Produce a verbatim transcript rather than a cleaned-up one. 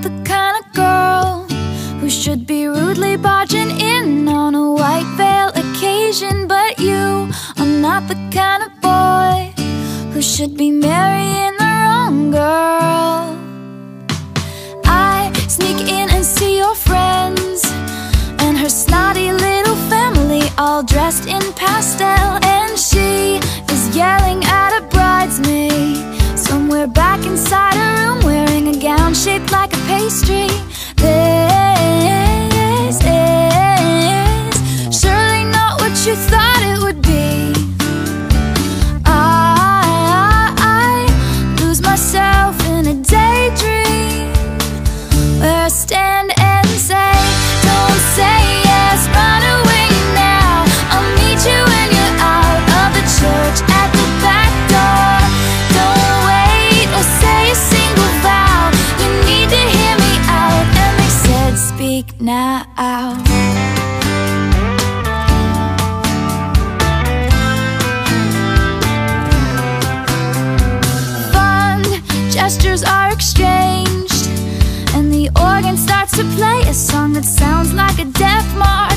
the kind of girl who should be rudely barging in on a white veil occasion. But you are not the kind of boy who should be marrying the wrong girl. I sneak in and see your friends and her snotty little family, all dressed in pastel, and she is yelling at a bridesmaid somewhere back inside a room, wearing a gown shaped like a pastry. This is surely not what you thought it would be. I, I lose myself in a daydream where I stand and say, don't say yes, run away now. I'll meet you when you're out of the church at the back door. Don't wait or say a single vow. You need to hear me out. And they said, speak now. Fond gestures are exchanged, and the organ starts to play a song that sounds like a death march.